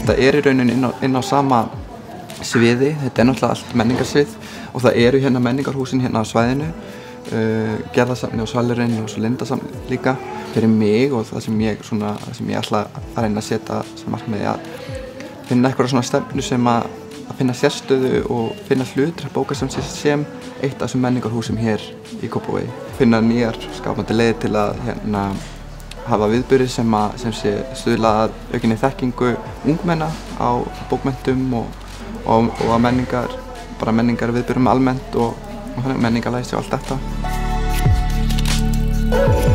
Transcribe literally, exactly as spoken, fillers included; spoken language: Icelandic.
þetta er í rauninni inn á, inn á sama sviði, þetta er náttúrulega allt menningarsvið og það eru hérna menningarhúsin hérna á svæðinu, uh, Gerðarsafnið og Svalurinn og svo Lindarsafnið líka. Fyrir mig og það sem ég, svona, það sem ég ætla að reyna að setja sem markmiði að finna eitthvað svona stefnu sem að, að finna sérstöðu og finna hlutir bókasafnsins sem eitt af þessum menningarhúsum hér í Kópavogi. Finna nýjar skapandi leiðir til að hérna, hafa viðburði sem, að, sem sé stuðla að aukinni þekkingu ungmenna á bókmenntum og, og, og að menningar, bara menningar viðburðum almennt og, og menningarlæsi og allt þetta.